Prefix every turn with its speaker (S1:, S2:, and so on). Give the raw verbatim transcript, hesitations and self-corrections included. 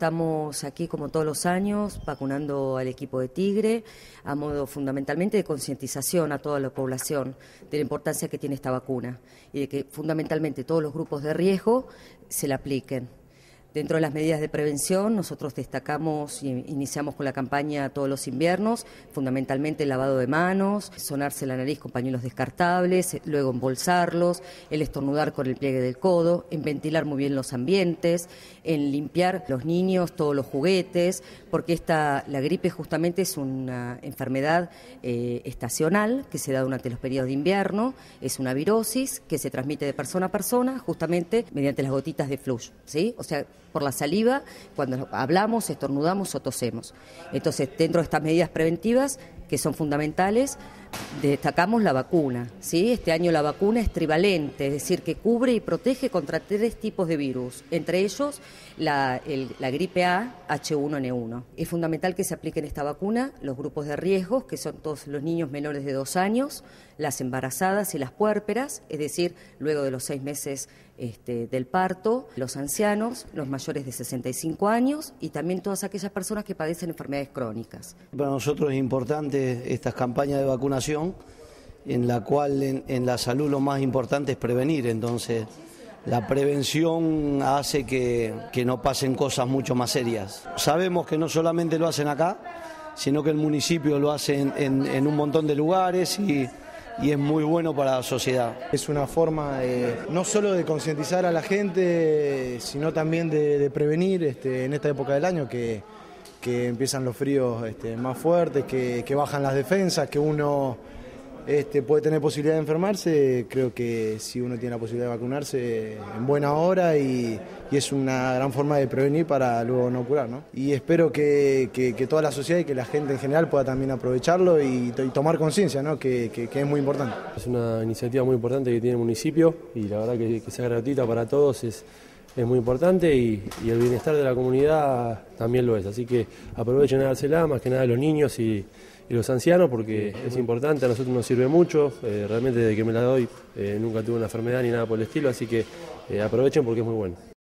S1: Estamos aquí como todos los años vacunando al equipo de Tigre a modo fundamentalmente de concientización a toda la población de la importancia que tiene esta vacuna y de que fundamentalmente todos los grupos de riesgo se la apliquen. Dentro de las medidas de prevención, nosotros destacamos y iniciamos con la campaña todos los inviernos, fundamentalmente el lavado de manos, sonarse la nariz con pañuelos descartables, luego embolsarlos, el estornudar con el pliegue del codo, en ventilar muy bien los ambientes, en limpiar los niños, todos los juguetes, porque esta, la gripe justamente es una enfermedad eh, estacional que se da durante los periodos de invierno, es una virosis que se transmite de persona a persona justamente mediante las gotitas de flujo, ¿sí? O sea, por la saliva, cuando hablamos, estornudamos o tosemos. Entonces, dentro de estas medidas preventivas, que son fundamentales, destacamos la vacuna, ¿sí? Este año la vacuna es trivalente, es decir, que cubre y protege contra tres tipos de virus, entre ellos la, el, la gripe A H uno N uno. Es fundamental que se apliquen esta vacuna los grupos de riesgo, que son todos los niños menores de dos años, las embarazadas y las puérperas, es decir, luego de los seis meses este, del parto, los ancianos, los mayores de sesenta y cinco años y también todas aquellas personas que padecen enfermedades crónicas.
S2: Para nosotros es importante estas campañas de vacunación, en la cual en, en la salud lo más importante es prevenir, entonces la prevención hace que, que no pasen cosas mucho más serias. Sabemos que no solamente lo hacen acá, sino que el municipio lo hace en, en, en un montón de lugares y, y es muy bueno para la sociedad.
S3: Es una forma eh, no solo de concientizar a la gente, sino también de, de prevenir este, en esta época del año que, que empiezan los fríos este, más fuertes, que, que bajan las defensas, que uno este, puede tener posibilidad de enfermarse. Creo que si uno tiene la posibilidad de vacunarse en buena hora y, y es una gran forma de prevenir para luego no curar, ¿no? Y espero que, que, que toda la sociedad y que la gente en general pueda también aprovecharlo y, y tomar conciencia, ¿no? que, que, que es muy importante.
S4: Es una iniciativa muy importante que tiene el municipio y la verdad que, que sea gratuita para todos es, es muy importante y, y el bienestar de la comunidad también lo es. Así que aprovechen a dársela, más que nada a los niños y, y los ancianos, porque es importante, a nosotros nos sirve mucho, eh, realmente desde que me la doy eh, nunca tuve una enfermedad ni nada por el estilo, así que eh, aprovechen porque es muy bueno.